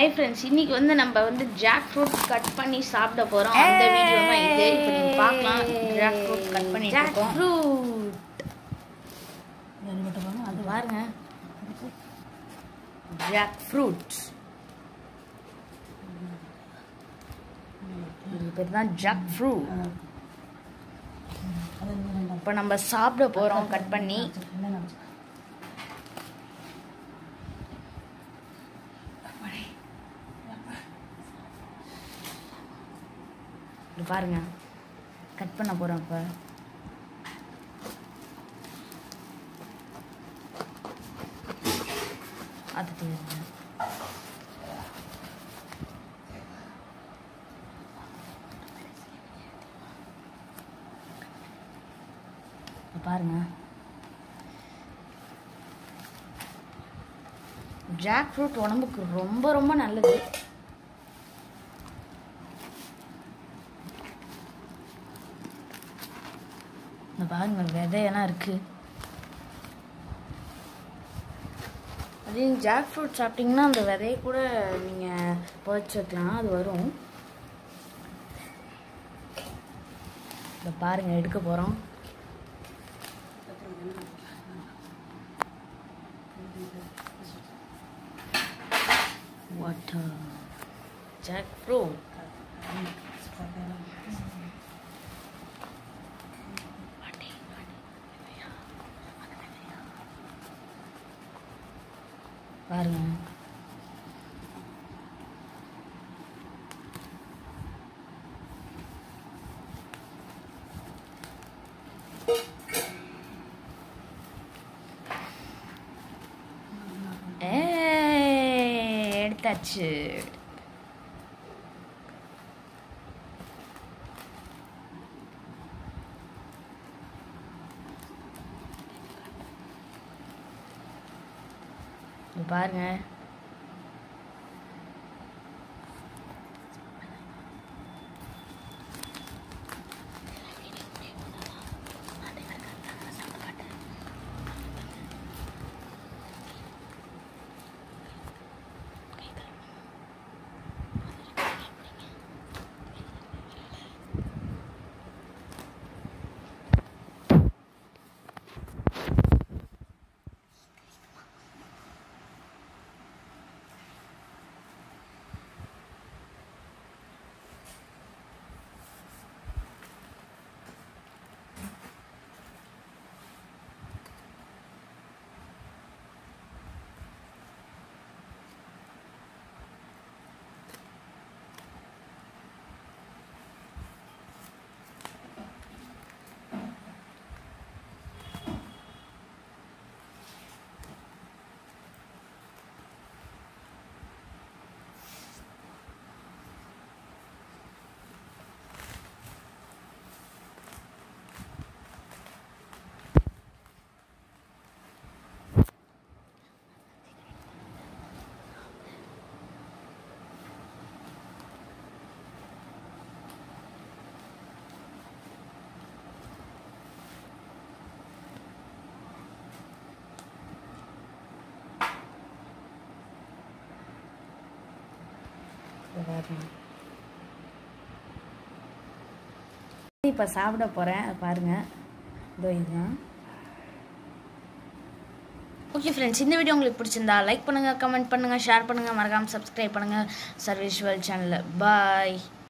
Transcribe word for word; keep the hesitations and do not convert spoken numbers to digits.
Hi friends, இன்னைக்கு வந்து நம்ம வந்து ஜாக் ஃப்ரூட் கட் பண்ணி சாப்பிட போறோம். அந்த வீடியோ தான் இது. இப்போ நீங்க பார்க்கலாம். ஜாக் ஃப்ரூட் கட் பண்ணிட்டு இருக்கோம். ஃப்ரூட். அது பாருங்க. Jackfruit. இது பேர் தான் ஜாக் ஃப்ரூட். இப்போ நம்ம சாப்பிட போறோம் கட் பண்ணி. இது பாருங்க, கட் பண்ண போறோம். இப்போ அது தெரியுது. பாருங்க, ஜாக் ஃப்ரூட் உடம்புக்கு ரொம்ப ரொம்ப நல்லது. பாருங்க, விதையெல்லாம் இருக்கு. அதே ஜாக் ஃப்ரூட் சாப்பிட்டீங்கன்னா அந்த விதையை கூட நீங்க பறிச்சு வைக்கலாம், அது வரும். இதை பாருங்க, எடுக்க போறோம். Water jackfruit. பாருங்க, எடுத்தாச்சு. பாருங்க, இப்போ சாப்பிட போறேன். பாருங்க, இதோ இதுதான். ஓகே ஃப்ரெண்ட்ஸ், இந்த வீடியோ உங்களுக்கு பிடிச்சிருந்தா லைக் பண்ணுங்க, கமெண்ட் பண்ணுங்க, ஷேர் பண்ணுங்க, மறக்காம சப்ஸ்கிரைப் பண்ணுங்க சர்வேஸ்வல் சேனலை. பாய்.